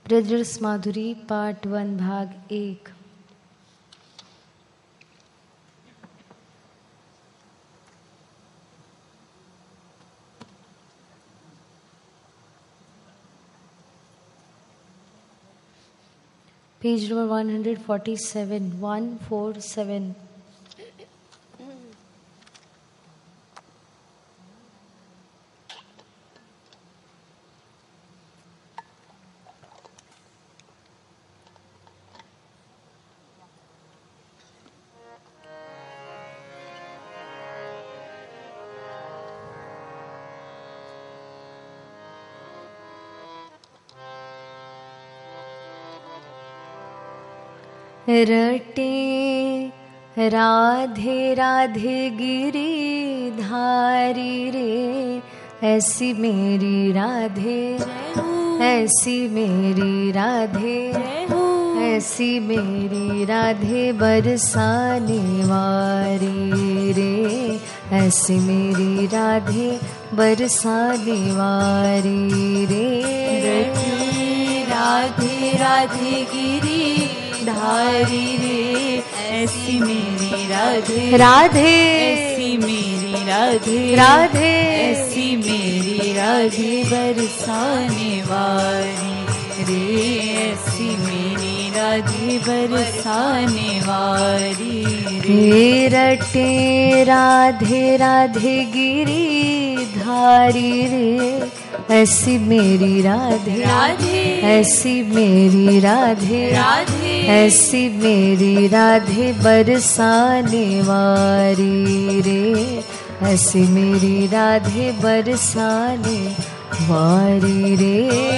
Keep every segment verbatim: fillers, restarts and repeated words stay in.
ब्रजरस माधुरी part one भाग एक। Page number one hundred forty seven, one four seven. रटे राधे राधे गिरिधारी रे, ऐसी मेरी राधे, ऐसी मेरी राधे, ऐसी मेरी राधे बरसाने वारी रे, ऐसी मेरी राधे बरसाने वारी रे। रटे राधे राधे गिरी धारी रे, ऐसी मेरी राधे, राधे ऐसी मेरी राधे, राधे ऐसी मेरी राधे बरसाने वाली रे, ऐसी मेरी राधे बरसाने वाली रे। रटे राधे राधे गिरी धारी रे, ऐसी मेरी राधे, राधे ऐसी मेरी राधे, राधे ऐसी मेरी राधे बरसाने वारी रे, ऐसी मेरी राधे बरसाने वारी रे।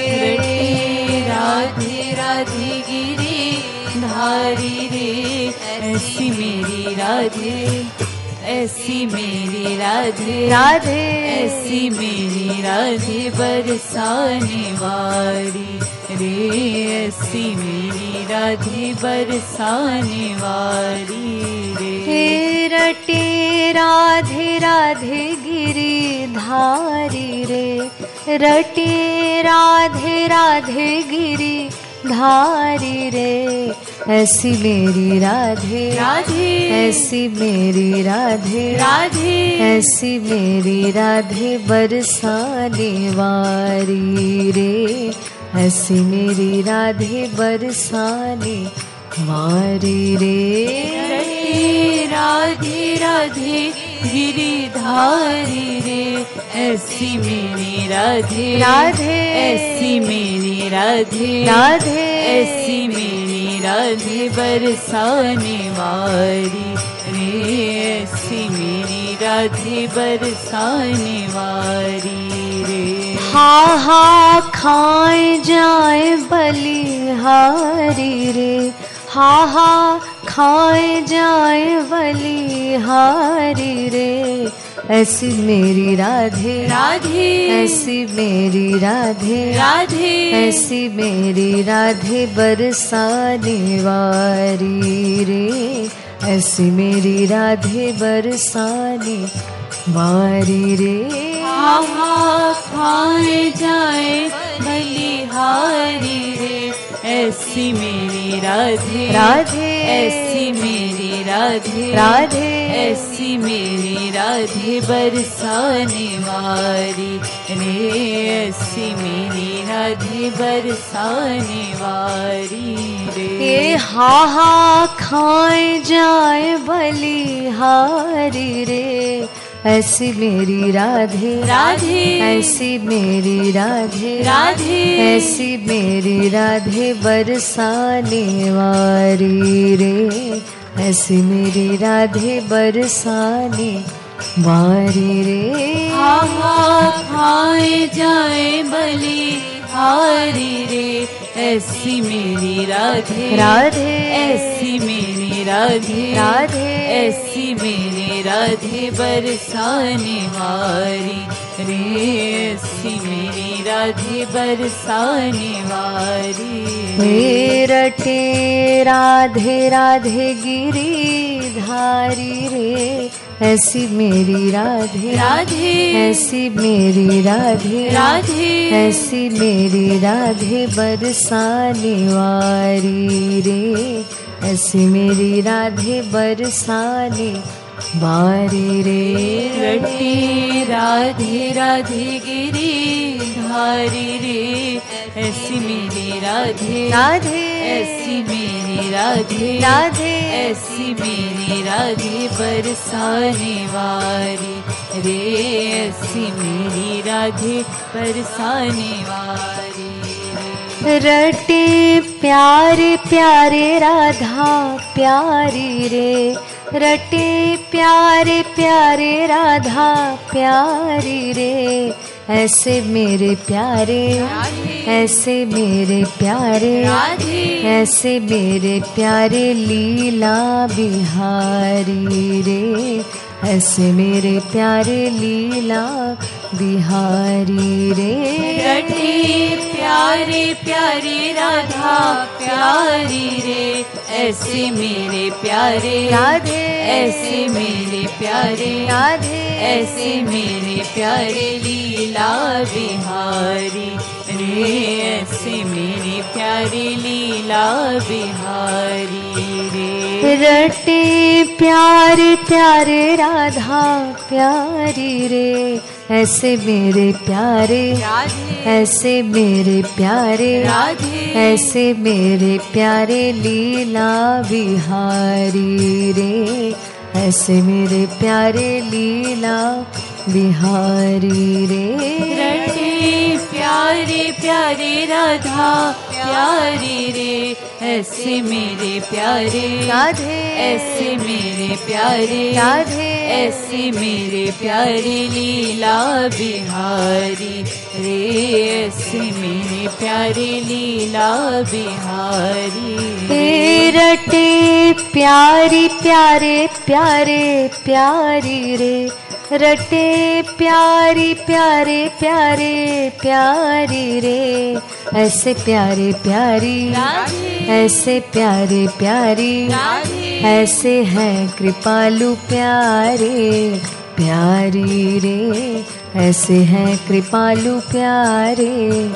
रटे राधे राधे गिरी धारी रे, ऐसी मेरी राधे, ऐसी मेरी राधे, राधे ऐसी मेरी राधे बरसाने वाली रे, ऐसी मेरी राधे बरसाने वाली रे। हे रटे राधे राधे गिरी धारी रे, रटे राधे राधे गिरी धारी रे, ऐसी मेरी राधे, राधे ऐसी मेरी राधे, राधे ऐसी मेरी राधे बरसाने वारी रे, ऐसी मेरी राधे बरसाने वारी रे। रटे राधे राधे गिरिधारी रे, ऐसी मेरी राधे, राधे ऐसी मेरी राधे, राधे ऐसी मेरी राधे बरसाने वाली रे, ऐसी मेरी राधे बरसाने वाली रे। हा हा खाए जाए बलिहारी रे, हा हा खाए जाए बलिहारी रे, ऐसी मेरी राधे, राधे ऐसी मेरी राधे, राधे ऐसी मेरी राधे बरसाने वारी रे, ऐसी मेरी राधे बरसाने वारी रे। हा हा खाए जाए बलिहारी रे, ऐसी मेरी राधे, राधे ऐसी मेरी राधे, राधे ऐसी मेरी राधे बरसाने वाली रे, ऐसी मेरी राधे बरसाने वाली रे। ये हा हा खाए जाए बलिहारी रे, ऐसी मेरी राधे, राधे ऐसी मेरी राधे, राधे ऐसी मेरी राधे बरसाने वारी रे, ऐसी मेरी राधे बरसाने वारी रे। हा हा खाए जाए बलिहारी रे, ऐसी मेरी राधे, राधे ऐसी मेरी राधे, राधे ऐसी मेरी राधे बरसाने वाली रे, ऐसी मेरी राधे बरसाने वाली रे। हे रटे राधे राधे गिरी धारी रे, ऐसी मेरी राधे राधे ऐसी मेरी राधे राधे ऐसी मेरी राधे बरसाने वारी रे ऐसी मेरी राधे बरसाने वारी रे रटी राधे राधे गिरी धारी रे ऐसी मेरी राधे राधे ऐसी मेरी राधे राधे ऐसी मेरी राधे बरसाने वारी रे ऐसी मेरी राधे बरसाने वारी रटे प्यारे प्यारे राधा प्यारी रे रटे प्यारे प्यारे राधा प्यारी रे ऐसे मेरे प्यारे ऐसे मेरे प्यारे ऐसे मेरे प्यारे लीला बिहारी रे ऐसे मेरे प्यारे लीला बिहारी रे रटे प्यारे प्यारे राधा प्यारी रे ऐसे मेरे प्यारे राधे ऐसे मेरे प्यारे राधे ऐसे मेरे प्यारे लीला बिहारी रे ऐसे मेरे प्यारे लीला बिहारी रे रटे प्यारे प्यारे राधा प्यारी रे ऐसे मेरे प्यारे ऐसे मेरे प्यारे ऐसे मेरे प्यारे लीला बिहारी रे ऐसे मेरे प्यारे लीला बिहारी रे रटे प्यारे प्यारे राधा प्यारी रे ऐसे मेरे प्यारे राधे ऐसे मेरे प्यारे राधे ऐसे मेरे प्यारे लीला बिहारी रे ऐसे मेरे प्यारे लीला बिहारी रे रटे प्यारी प्यारे प्यारे प्यारी रे रटे प्यारी प्यारे प्यारे प्यारी रे ऐसे प्यारे प्यारी ऐसे प्यारे प्यारी ऐसे हैं कृपालु प्यारे प्यारी रे ऐसे हैं कृपालु प्यारे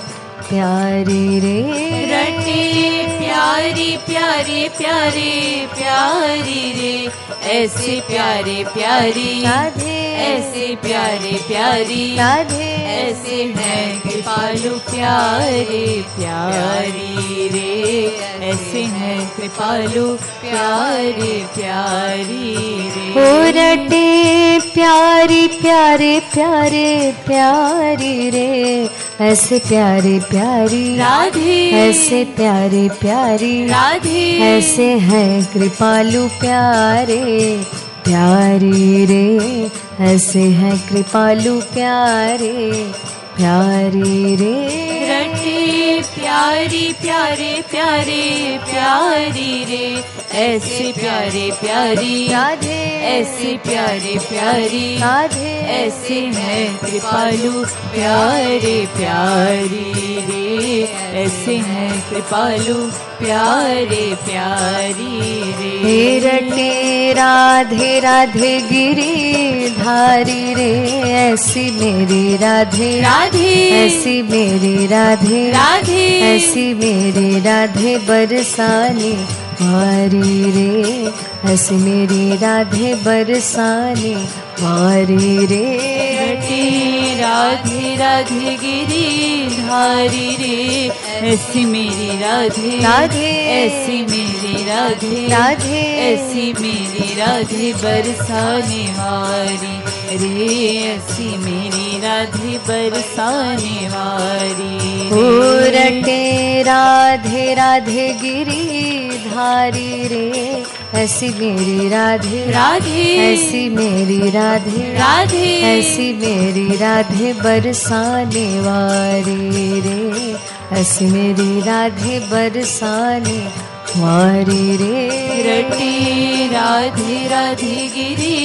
प्यारी रे रटे प्यारी प्यारे प्यारे प्यारी रे ऐसे प्यारे प्यारी राधे ऐसे प्यारे प्यारी राधे ऐसे हैं कृपालु प्यारे प्यारी रे ऐसे हैं कृपालु प्यारे प्यारी रे ओ रटे प्यारी प्यारे प्यारे प्यारी रे ऐसे प्यारे प्यारी राधे ऐसे प्यारे प्यारी राधे ऐसे हैं कृपालु प्यारे प्यारी रे ऐसे हैं कृपालु प्यारे प्यारी रे रटे प्यारी प्यारे प्यारे प्यारी रे ऐसे प्यारे प्यारी राधे ऐसे प्यारे प्यारी राधे ऐसे हैं कृपालु प्यारे प्यारी रे ऐसे हैं कृपालु प्यारे प्यारी रे हे रटे राधे राधे गिरी धारी रे ऐसी मेरी राधे राधे ऐसी मेरी राधे राधे ऐसी मेरी राधे बरसाने वारी रे ऐसी मेरी राधे बरसाने वारी रे रटे राधे राधे गिरी धारी रे ऐसी मेरी राधे राधे ऐसी मेरी राधे राधे ऐसी मेरी राधे बरसाने वारी रे ऐसी मेरी राधे बरसाने वारी ओ रटे राधे राधे गिरी धारी रे ऐसी मेरी राधे राधे ऐसी मेरी राधे राधे ऐसी मेरी राधे बरसाने वारी रे ऐसी मेरी राधे बरसाने वारी रे रटे राधे राधे गिरी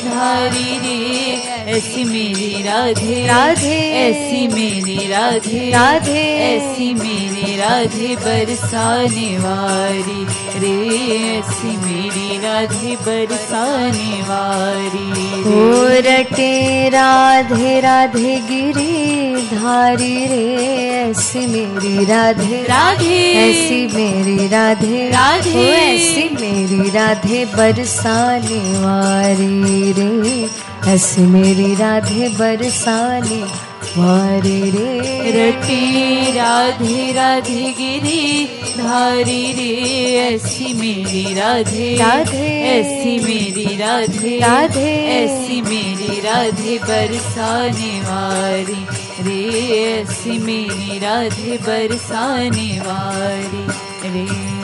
धारी रे, ऐसी मेरी राधे राधे, ऐसी मेरी राधे राधे, ऐसी मेरी राधे बरसाने वाली रे, ऐसी मेरी राधे बरसाने वाली ओ रटे राधे राधे गिरी धारी रे, ऐसी मेरी राधे राधे ऐसी मेरी राधे राधे ओ ऐसी मेरी राधे बरसाने वाली रे, ऐसी मेरी राधे बरसाने वाली रे। रटी राधे राधे गिरी धारी रे, ऐसी मेरी राधे राधे ऐसी मेरी राधे राधे ऐसी मेरी राधे बरसाने वाली रे, ऐसी मेरी राधे बरसाने वाली रे।